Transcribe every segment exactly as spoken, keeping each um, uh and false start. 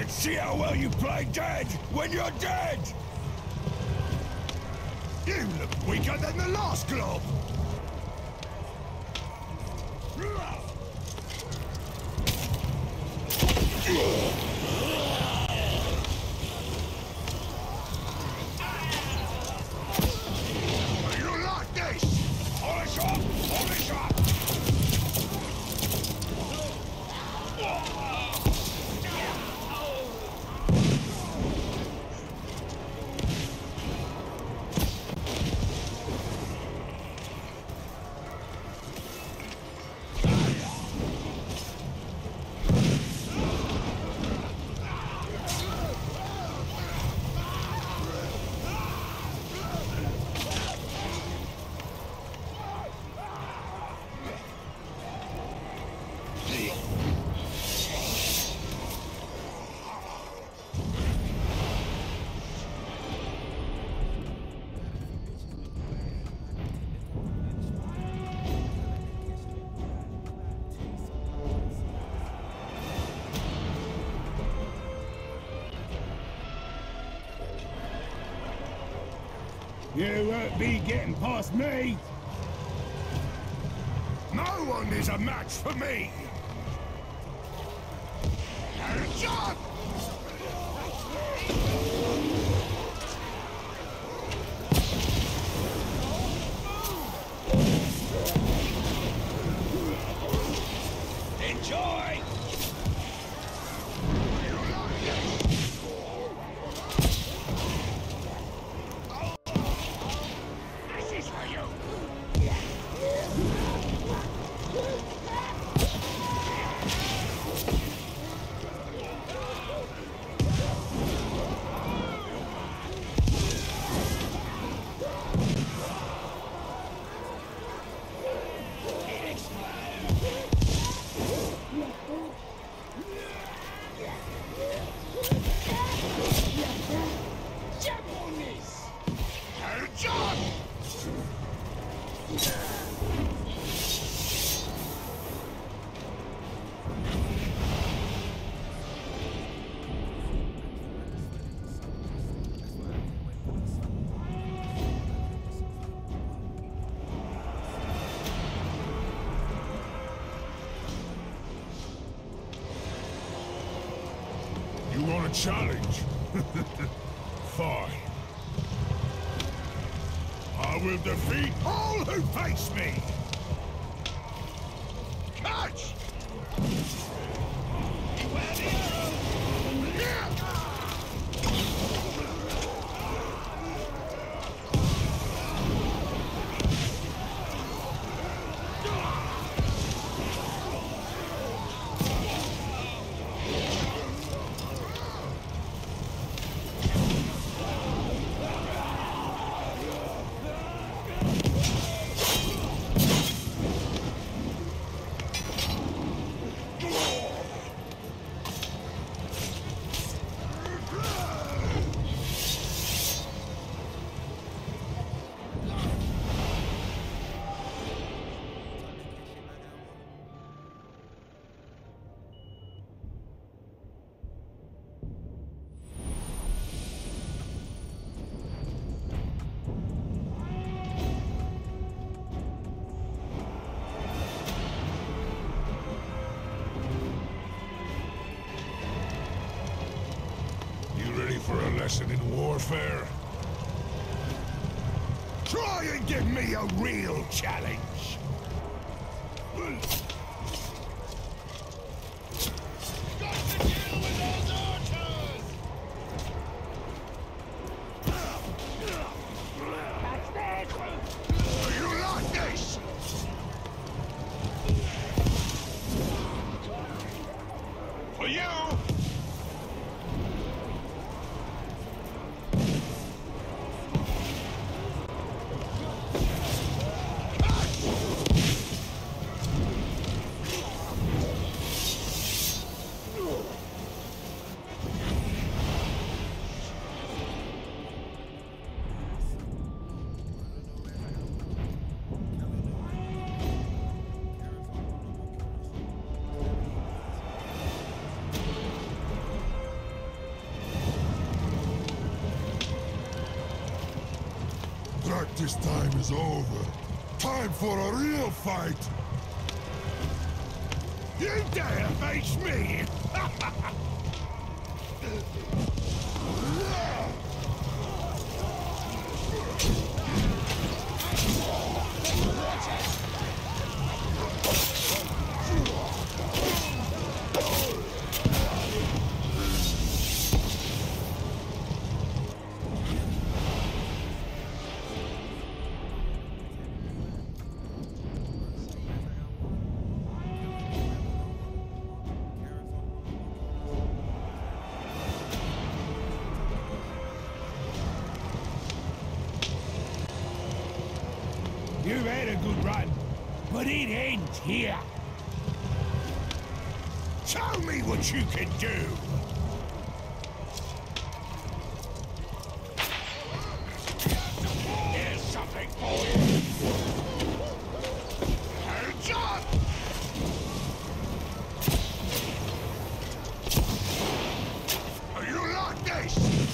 Let's see how well you play dead when you're dead! You look weaker than the last glob! You like this? Polish up! Polish up! You won't be getting past me! No one is a match for me! John! Enjoy! You want a challenge? Fine. I will defeat all who face me! Catch! For a lesson in warfare? Try and give me a real challenge! Got to deal with those archers! Catch this! You like this? For you! Practice time is over. Time for a real fight! You dare face me! You've had a good run, but it ends here. Show me what you can do! Here's something for you. Hands up! You like this?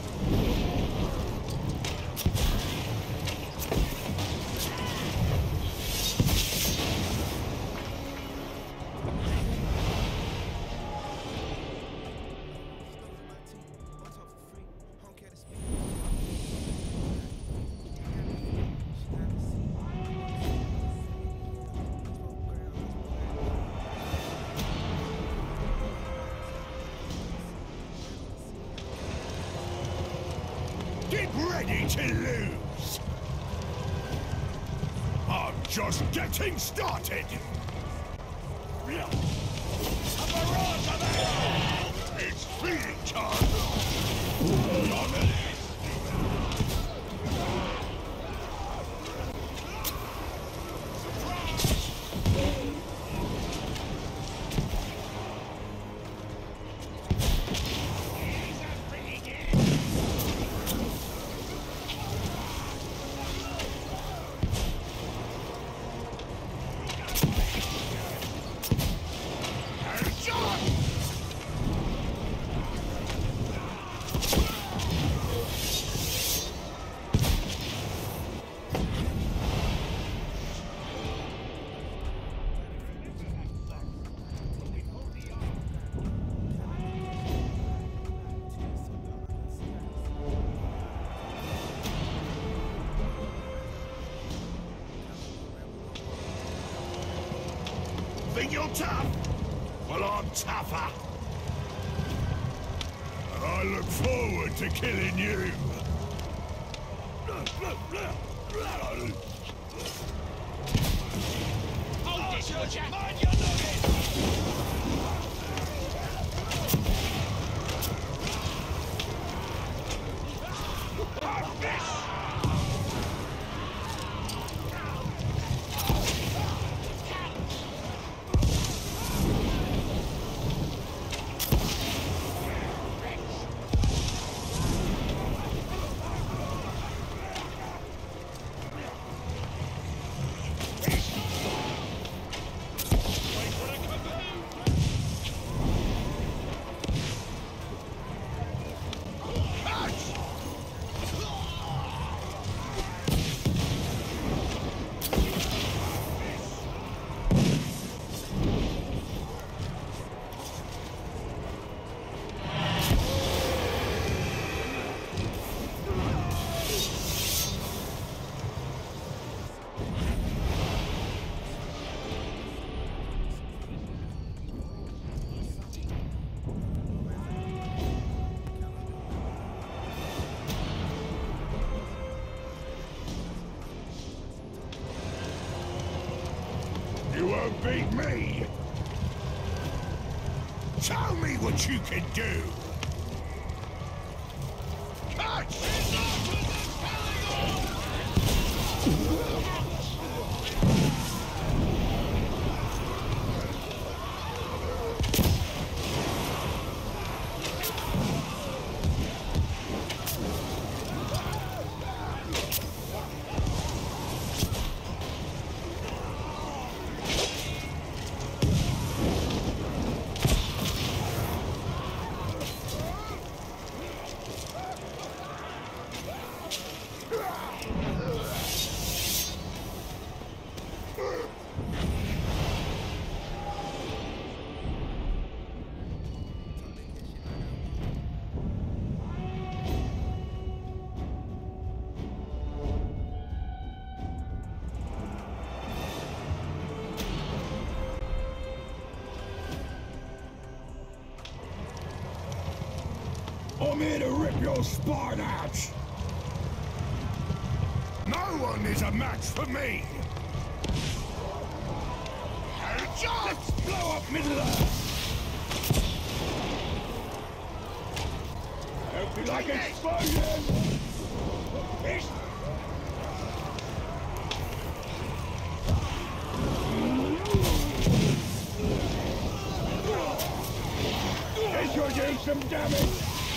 Get ready to lose! I'm just getting started! It's feeding time! Think you're tough? Well, I'm tougher. And I look forward to killing you. Hold this, would ya? Mind your noggin! You won't beat me! Show me what you can do! Catch! here to rip your spine out! No one is a match for me! Let's blow up Middle Earth! Hope you like explosions! This should do some damage!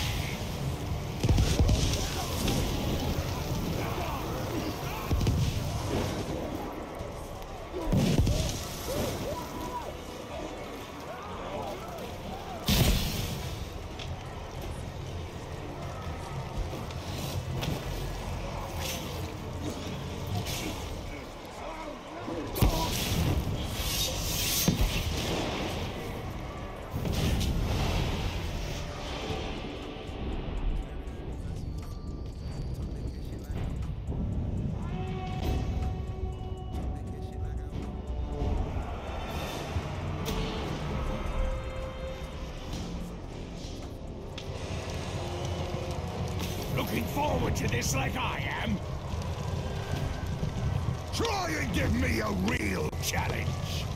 Looking forward to this like I am. Try and give me a real challenge!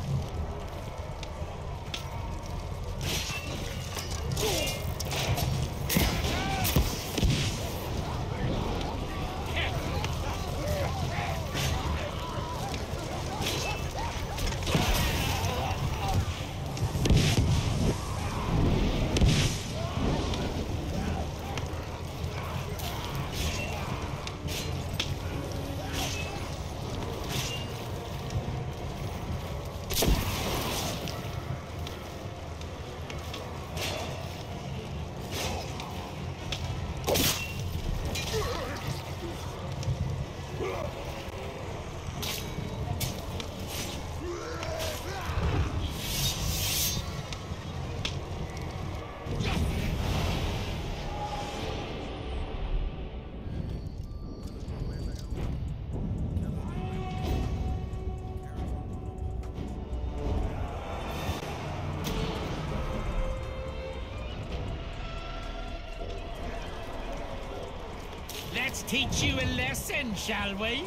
Let's teach you a lesson, shall we?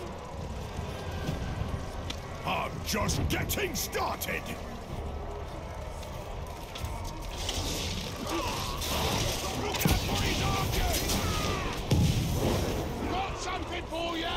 I'm just getting started! Look out for his archers! Got something for you!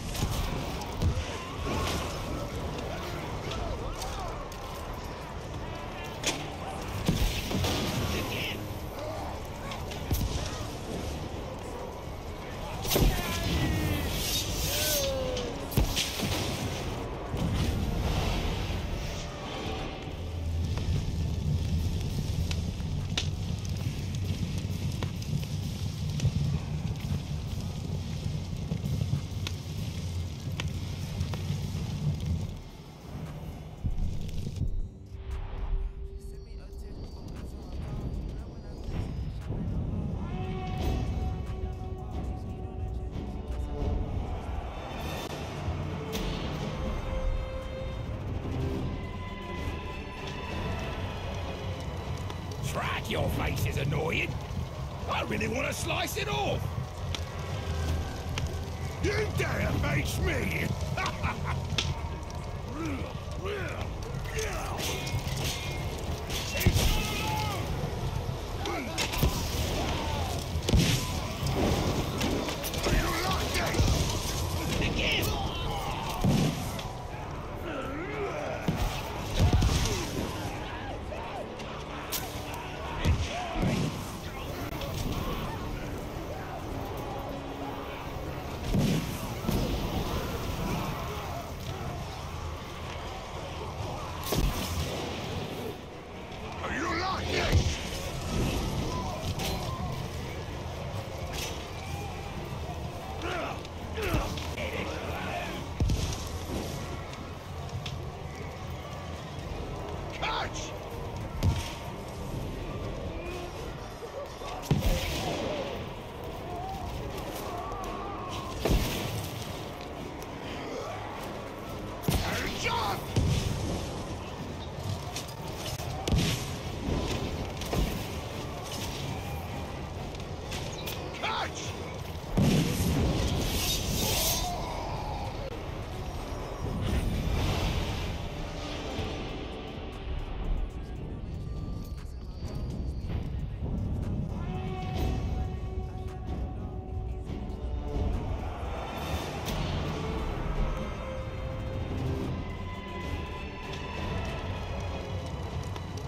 Drat, your face is annoying. I really want to slice it off. You dare face me!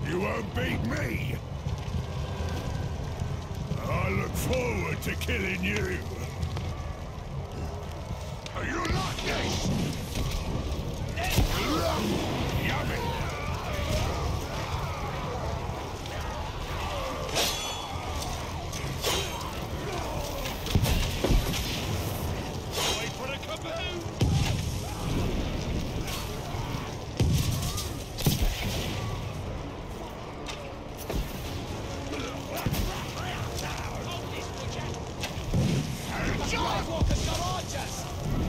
You won't beat me! I look forward to killing you! You like this? Yummy! Wait for the kaboom! Skywalker's got archers!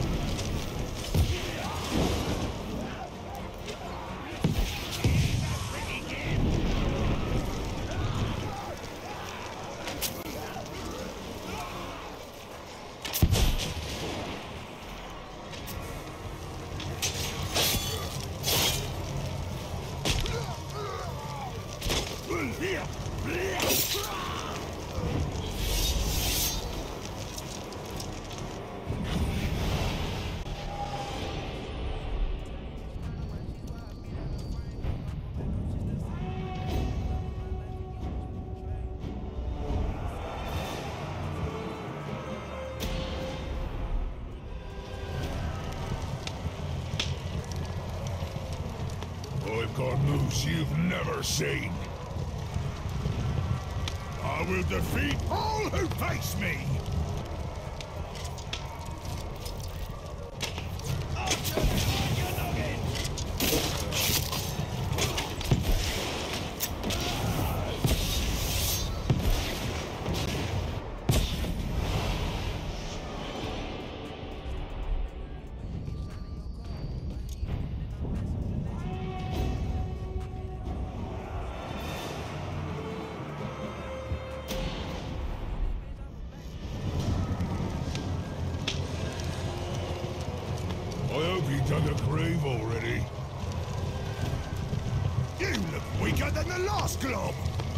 I've got moves you've never seen. I will defeat all who face me! I hope you dug a grave already. You look weaker than the last glob!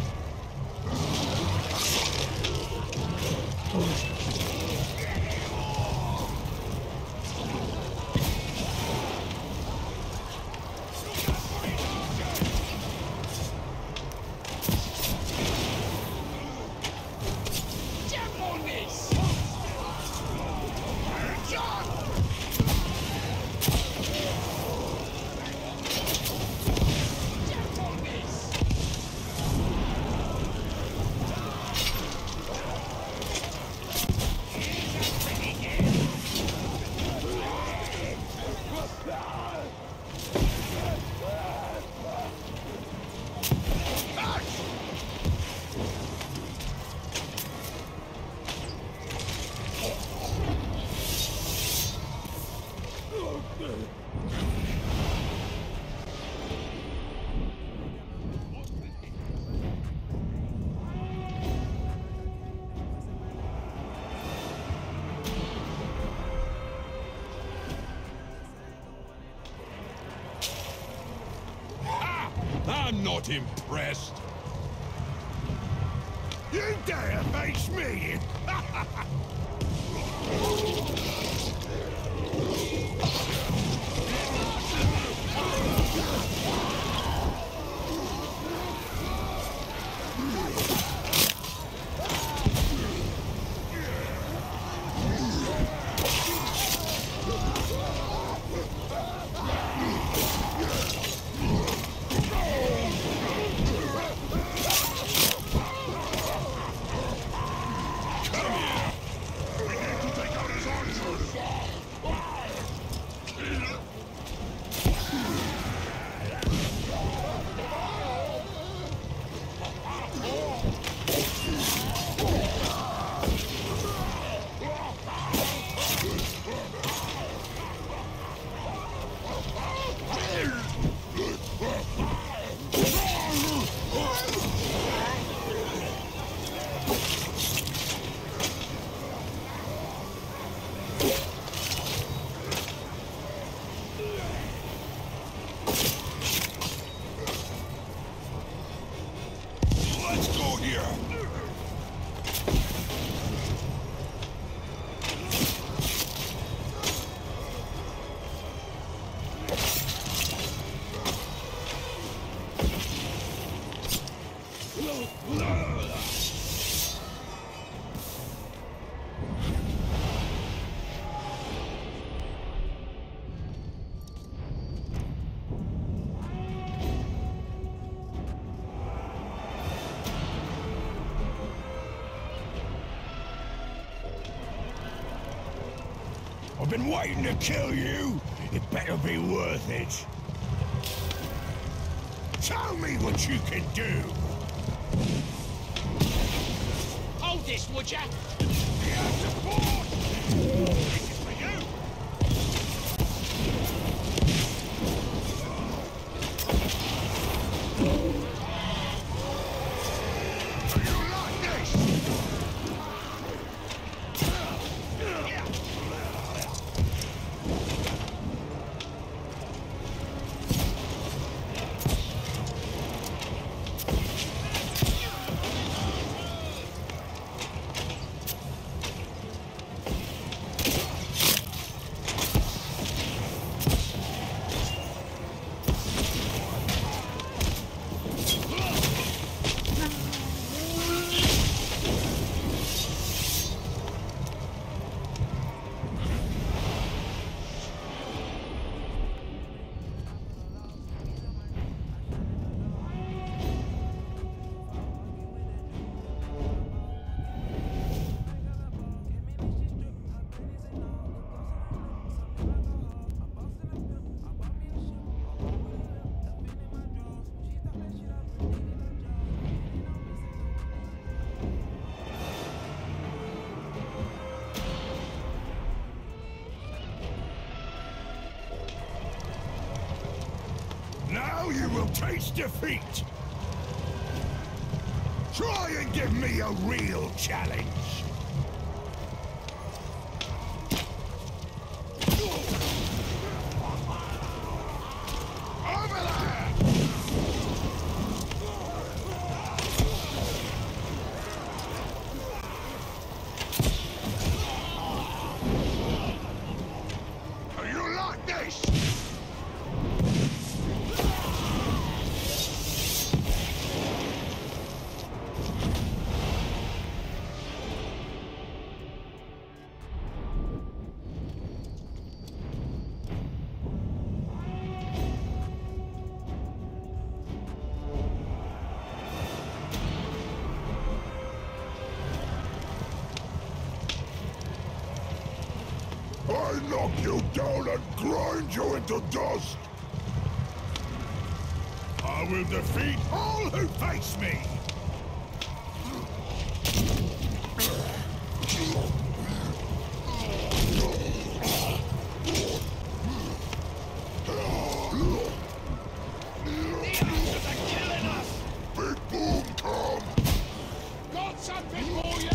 Jump on this! Jump on this! I'm not impressed. You dare face me? We need to take out his archers! been waiting to kill you. It better be worth it. Tell me what you can do. Hold this, would ya? Get support! This is for you! Do you like this? Now you will taste defeat! Try and give me a real challenge! Over there! Do you like this? I knock you down and grind you into dust! I will defeat all who face me! The answers are killing us! Big boom come! Got something for you?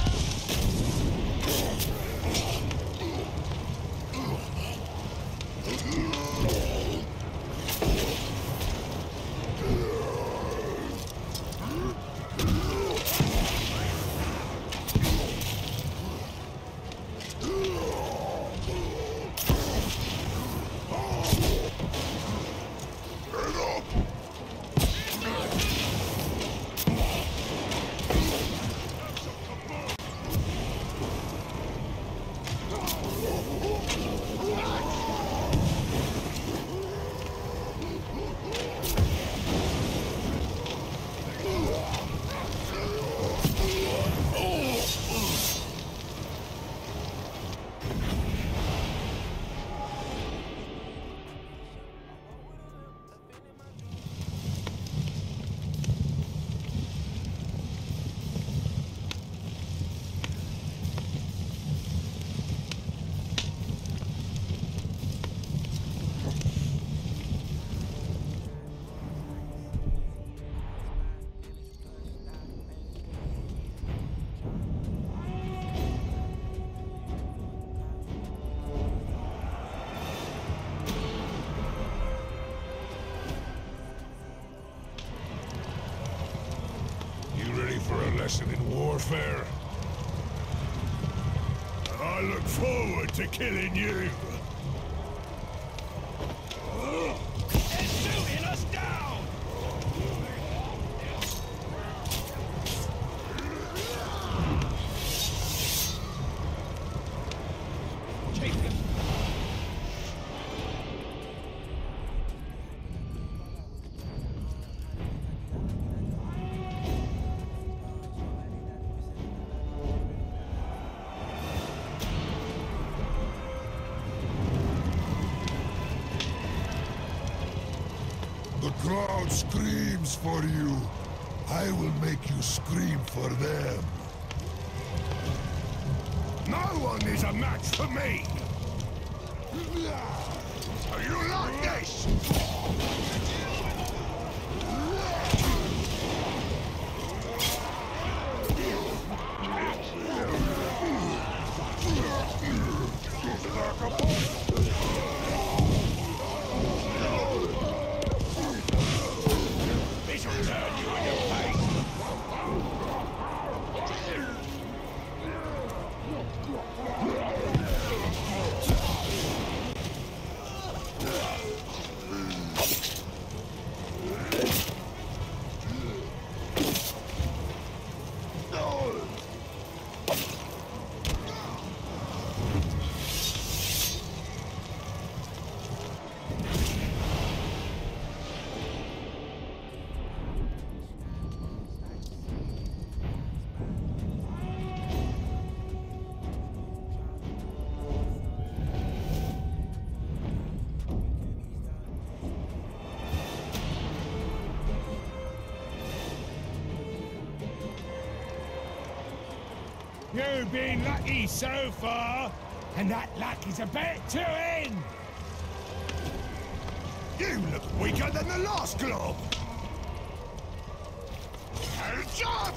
For a lesson in warfare. I look forward to killing you. They're shooting us down! Take it! The crowd screams for you. I will make you scream for them. No one is a match for me! Are you like this? This'll turn you in your face! You've been lucky so far, and that luck is about to end! You look weaker than the last glove! Hands up!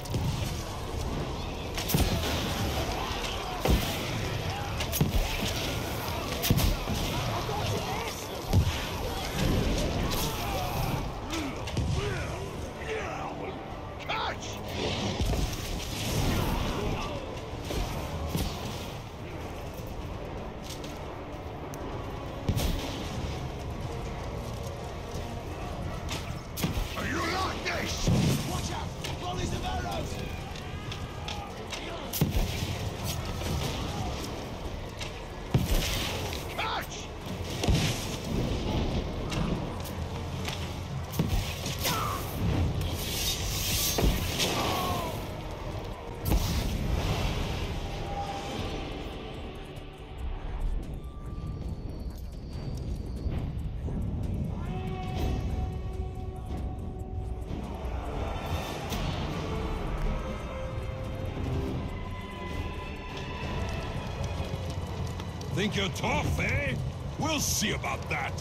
Think you're tough, eh? We'll see about that.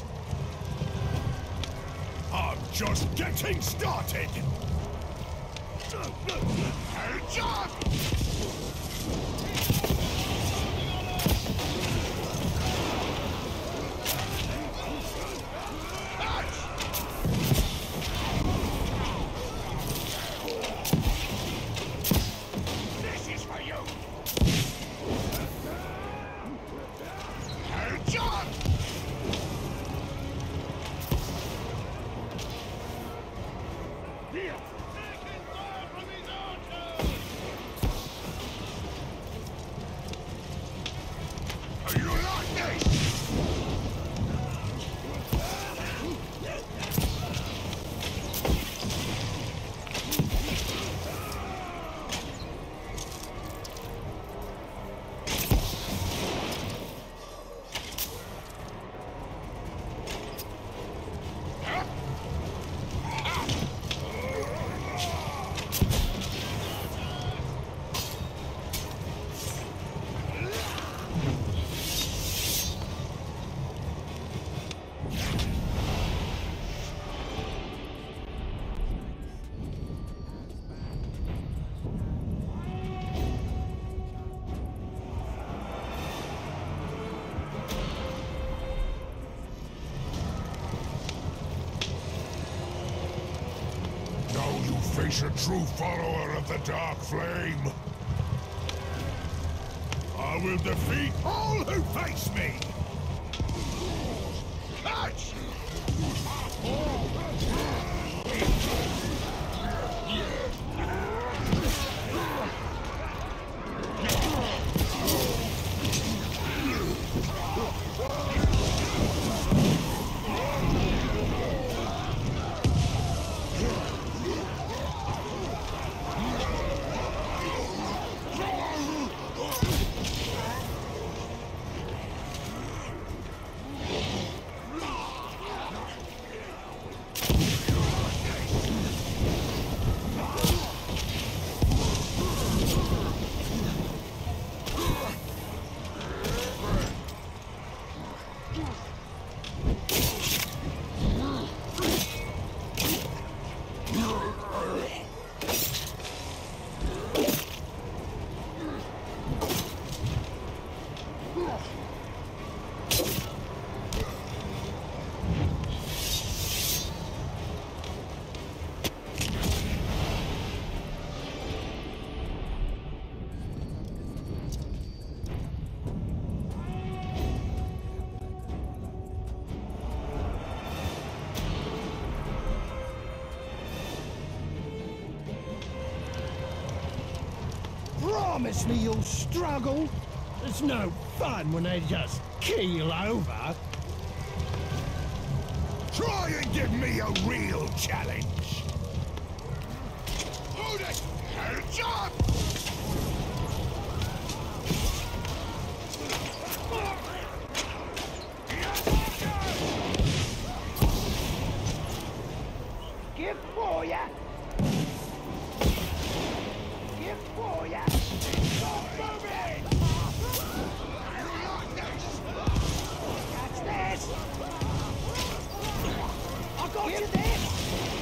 I'm just getting started! Hands up! This is for you! Hands up! Taking fire from his archers! Are you like this? Face a true follower of the Dark Flame. I will defeat all who face me! Catch! Promise me you'll struggle. It's no fun when they just keel over. Try and give me a real challenge. Who the hell's up? Give for ya. Give for ya. Stop moving! Catch this. I got you this.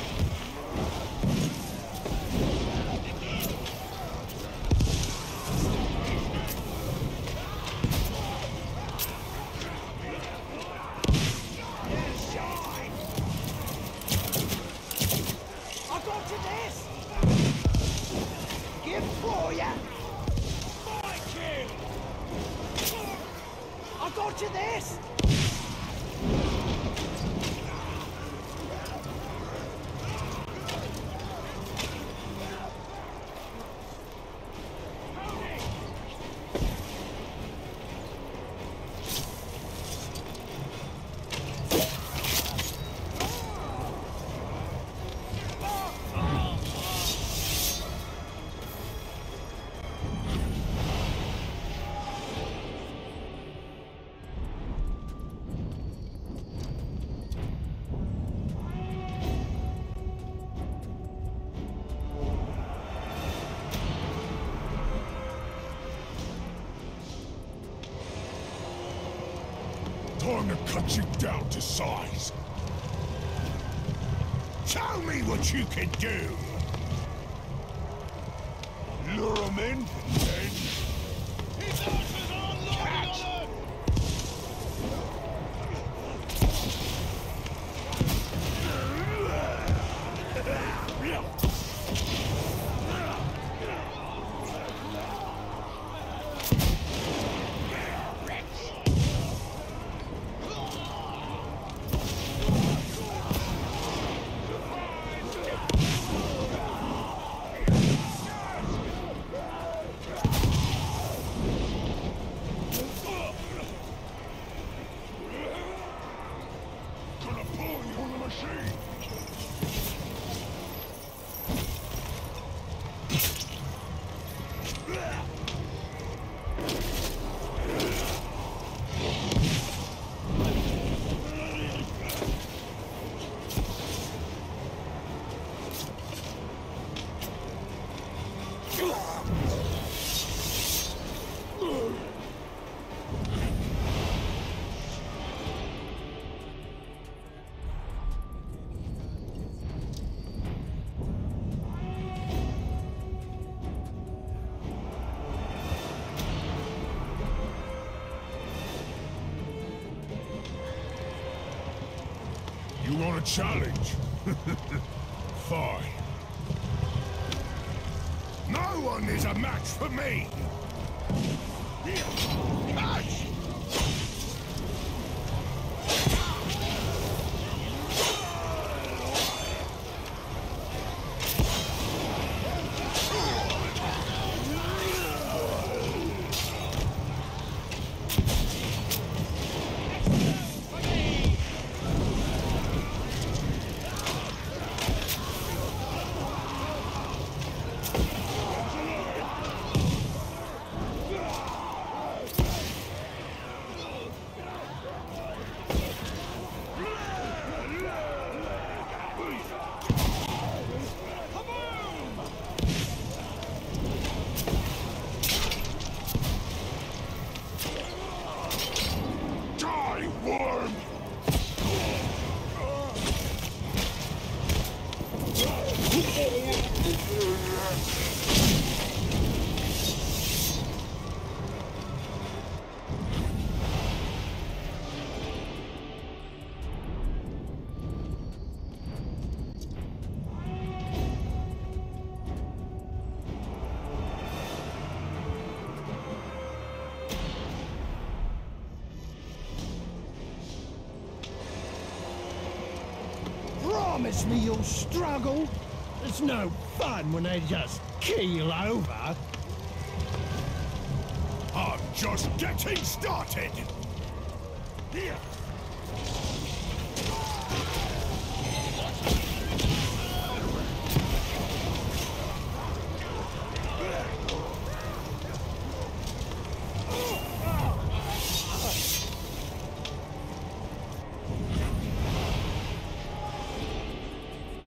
I got you this. Give for ya. My kill! I got you this. Time to cut you down to size. Tell me what you can do. Lure 'em in, then His archers are unloading on them! gonna pull you on the machine. You want a challenge? Fine. No one is a match for me! Catch! Promise me you'll struggle. It's no fun when they just keel over. just getting started! Here!